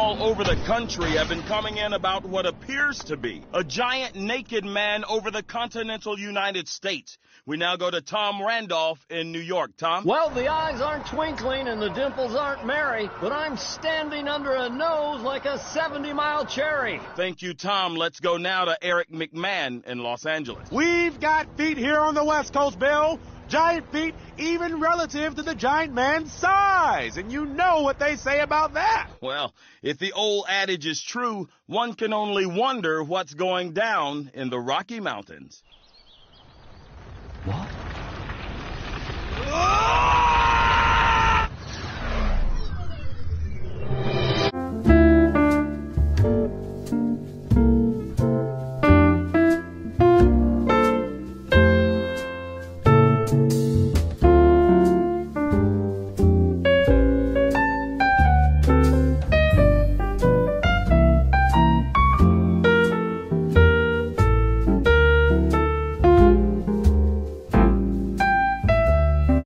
all over the country have been coming in about what appears to be a giant naked man over the continental United States. We now go to Tom Randolph in New York. Tom? Well, the eyes aren't twinkling and the dimples aren't merry, but I'm standing under a nose like a 70-mile cherry. Thank you, Tom. Let's go now to Eric McMahon in Los Angeles. We've got feet here on the West Coast, Bill. Giant feet, even relative to the giant man's size. And you know what they say about that. Well, if the old adage is true, one can only wonder what's going down in the Rocky Mountains. What? Oh!